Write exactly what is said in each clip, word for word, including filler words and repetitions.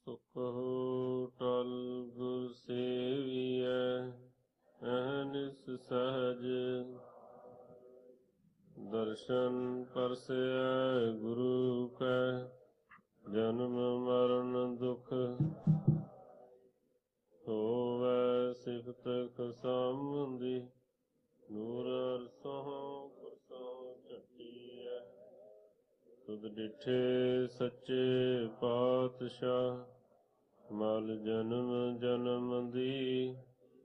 ਸੁਖੁ ਟਲ ਗੁਰ ਸੇਵੀਐ, ਅਹਨਿਸ ਸਹਜ ਦਰਸ਼ਨ ਪਰਸੈ ਗੁਰੂ ਕੈ। ਜਨਮ ਮਰਨ ਦੁਖ ਹੋਵੈ ਸਿਫਤ ਖਸਮੁੰਦੀ, ਨੂਰ ਅਰਸੋਂ ਕੁਰਸੋਂ ਝਟੀਐ। ਤੁਧ ਡਿਠੇ ਸੱਚੇ ਪਾਤਸ਼ਾਹ, ਮਲ ਜਨਮ ਜਨਮ ਦੀ।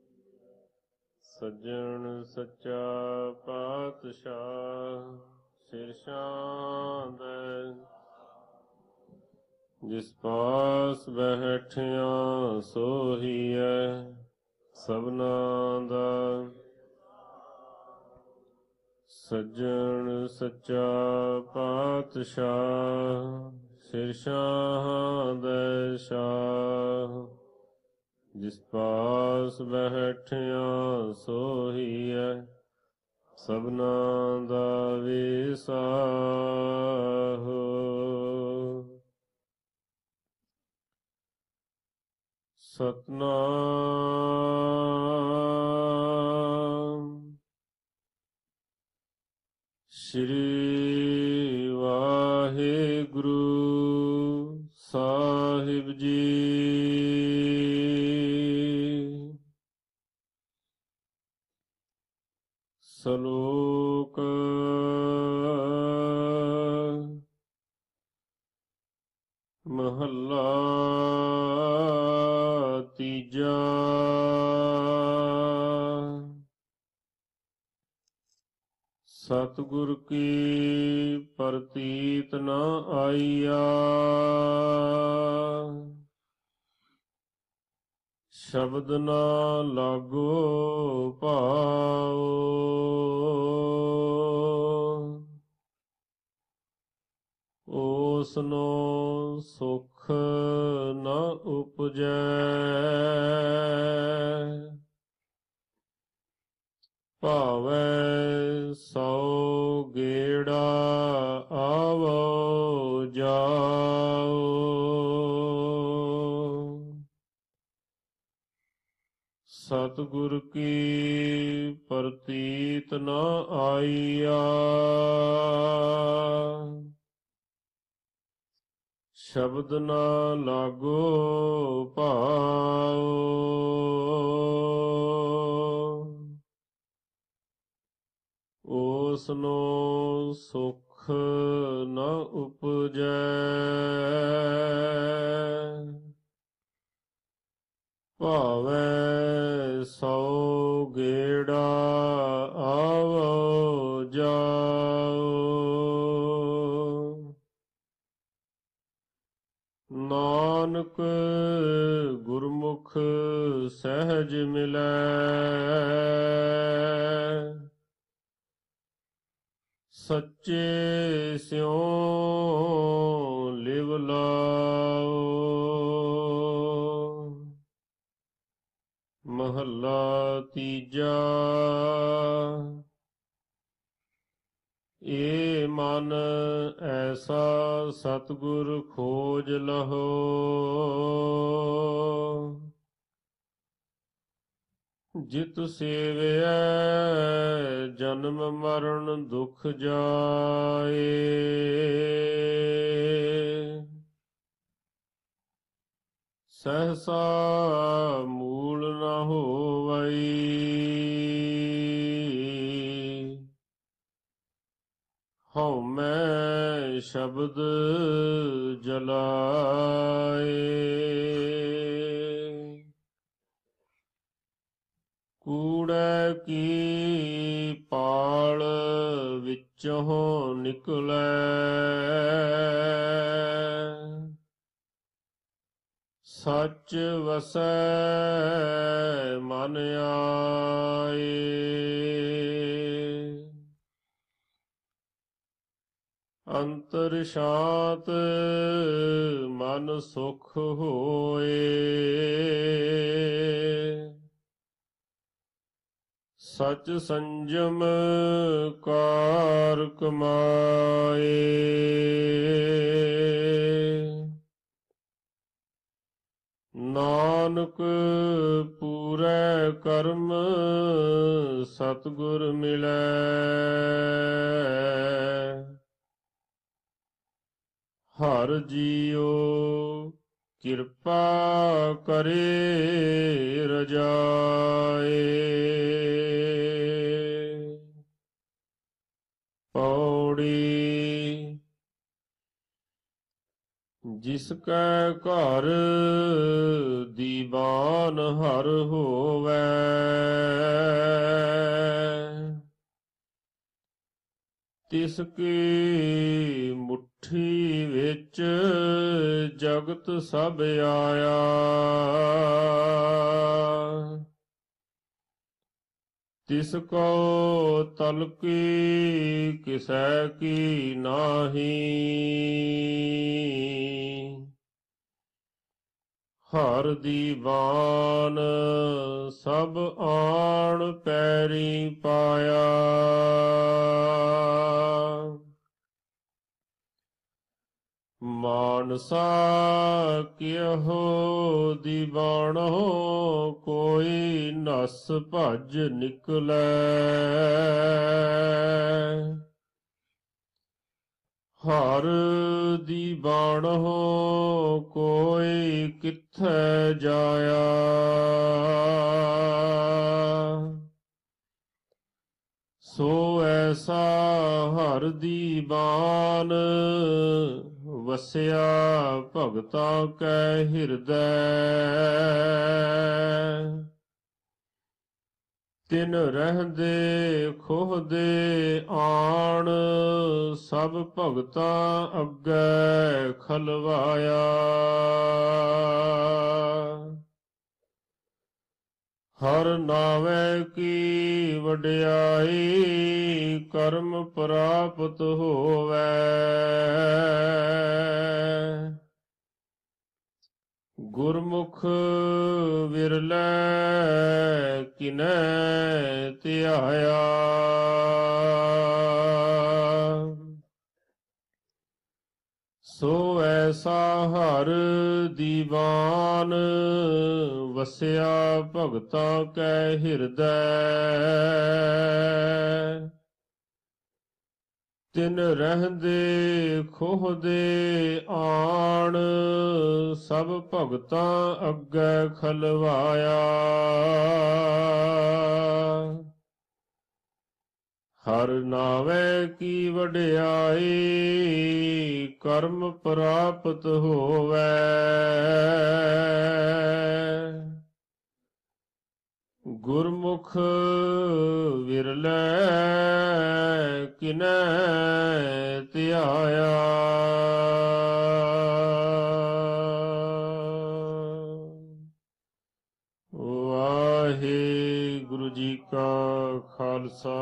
ਸੱਜਣ ਸੱਚਾ ਪਾਤਸ਼ਾਹ, ਸਿਰ ਛਾਂਦੈ। ਜਿਸ ਪਾਸ ਬੈਠਿਆ ਸੋਹੀਐ, ਸਭਨਾ ਦਾ। ਸੱਜਣ ਸੱਚਾ ਪਾਤਸ਼ਾਹ, ਸਿਰ ਛਾਂਦੈ ਸ਼ਾਹ। ਜਿਸ ਪਾਸ ਬੈਠਿਆ ਸੋਹੀਐ, ਸਭਨਾ ਦਾ ਵਿਸਾਹੋ। ਸਤਿਨਾਮ ਸ੍ਰੀ ਵਾਹਿਗੁਰੂ ਸਾਹਿਬ ਜੀ। ਸ਼ਲੋਕ ਮਹੱਲਾ ਤੀਜਾ। ਸਤਿਗੁਰ ਕੀ ਪ੍ਰਤੀਤ ਨ ਆਈਆ, ਸ਼ਬਦ ਨਾ ਲਾਗੋ ਭਾਉ। ਓਸਨੋ ਸੁਖ ਨ ਉਪਜੈ, ਭਾਵੈ ਸੌ ਗੇੜਾ ਆਵੋ ਜਾਓ। ਸਤਿਗੁਰ ਕੀ ਪ੍ਰਤੀਤ ਨ ਆਈਆ, ਸ਼ਬਦ ਨਾ ਲਾਗੋ ਭਾਉ। ਓਸਨੋ ਸੁਖ ਨ ਉਪਜੈ, ਭਾਵੈ ਸੌ ਗੇੜਾ ਆਵੋ ਜਾਓ। ਨਾਨਕ ਗੁਰਮੁਖ ਸਹਿਜ ਮਿਲੈ, ਸੱਚੇ ਸਿਉ ਲਿਵ ਲਾਓ। ਮਹੱਲਾ ਤੀਜਾ। ਏ ਮਨ ਐਸਾ ਸਤਿਗੁਰ ਖੋਜ ਲਹੋ, ਜਿਤ ਸੇਵਿਐ ਜਨਮ ਮਰਨ ਦੁਖ ਜਾਏ। ਸਹਸਾ ਮੂਲ ਨ ਹੋਵਈ, ਹਉਮੈ ਸ਼ਬਦ ਜਲਾਏ। ਕੂੜੈ ਕੀ ਪਾਲ ਵਿੱਚੋਂ ਨਿਕਲੈ, ਸੱਚ ਵਸੈ ਮਨ ਆਏ। ਅੰਤਰ ਸ਼ਾਂਤ ਮਨ ਸੁਖ ਹੋਏ, ਸਚ ਸੰਜਮ ਕਾਰ ਕਮਾਏ। ਨਾਨਕ ਪੂਰੈ ਕਰਮ ਸਤਿਗੁਰ ਮਿਲੈ। ਹਰਿ ਜੀਉ ਕਿਰਪਾ ਕਰੇ ਰਜਾਏ। ਪੌੜੀ ਜਿਸ ਕੈ ਘਰ ਦੀਵਾਨ ਹਰ ਹੋਵੈ। ਤਿਸ ਕੀ ਮੁਠੀ ਵਿੱਚ ਜਗਤ ਸਭ ਆਇਆ। ਤਿਸ ਕੋ ਤਲਕੀ ਕਿਸੈ ਕੀ ਨਾਹੀ। ਹਰਿ ਦੀਵਾਨ ਸਭ ਆਣ ਪੈਰੀ ਪਾਇਆ। ਮਾਨਸਾ ਕਿਹੋ ਦੀਵਾਨੋ ਕੋਈ ਨਸ ਭਜ ਨਿਕਲੈ। ਹਰਿ ਦੀਵਾਨੋ ਕੋਈ ਕਿੱਥੈ ਜਾਇਆ। ਸੋ ਐਸਾ ਹਰਿ ਦੀਵਾਨ ਵਸਿਆ ਭਗਤਾਂ ਕੈ ਹਿਰਦੈ। ਤਿਨ ਰਹਿੰਦੇ ਖੋਹਦੇ ਆਣ ਸਭ ਭਗਤਾਂ ਅੱਗੇ ਖਲਵਾਇਆ। ਹਰਿ ਨਾਵੇਂ ਕੀ ਵਡਿਆਈ ਕਰਮ ਪ੍ਰਾਪਤ ਹੋਵੈ। ਗੁਰਮੁਖ ਵਿਰਲੇ ਕਿਨੈ ਧਿਆਇਆ। ਸੋ ਐਸਾ ਹਰਿ ਦੀਵਾਨ ਵਸਿਆ ਭਗਤਾਂ ਕੈ ਹਿਰਦੈ। ਤਿਨ ਰਹਿੰਦੇ ਖੋਹਦੇ ਆਣ ਸਭ ਭਗਤਾਂ ਅੱਗੇ ਖਲਵਾਇਆ। ਹਰਿ ਨਾਵੇਂ ਕੀ ਵਡਿਆਈ ਕਰਮ ਪ੍ਰਾਪਤ ਹੋਵੈ। ਗੁਰਮੁਖ ਵਿਰਲੇ ਕਿਨੈ ਧਿਆਇਆ। ਵਾਹਿਗੁਰੂ ਜੀ ਕਾ ਖਾਲਸਾ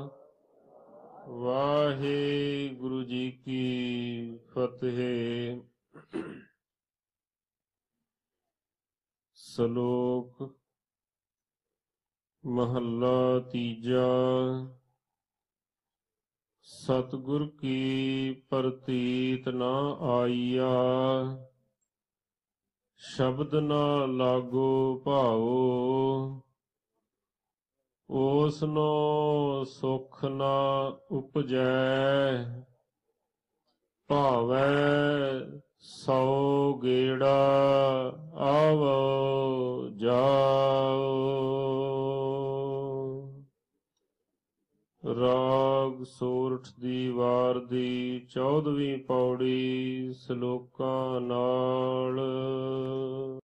ਵਾਹਿਗੁਰੂ ਜੀ ਕੀ ਫਤਿਹ। ਸ਼ਲੋਕ ਮਹੱਲਾ ਤੀਜਾ। ਸਤਿਗੁਰ ਕੀ ਪ੍ਰਤੀਤ ਨਾ ਆਈਆ ਸ਼ਬਦ ਨਾ ਲਾਗੋ ਭਾਉ। ਓਸਨੋ ਸੁਖ ਨਾ ਉਪਜੈ ਭਾਵੈ ਸੌ ਗੇੜਾ ਆਵੋ ਜਾਓ। ਰਾਗ ਸੋਰਠ ਦੀ ਵਾਰ ਦੀ ਚੌਦਵੀਂ ਪੌੜੀ ਸ਼ਲੋਕਾਂ ਨਾਲ।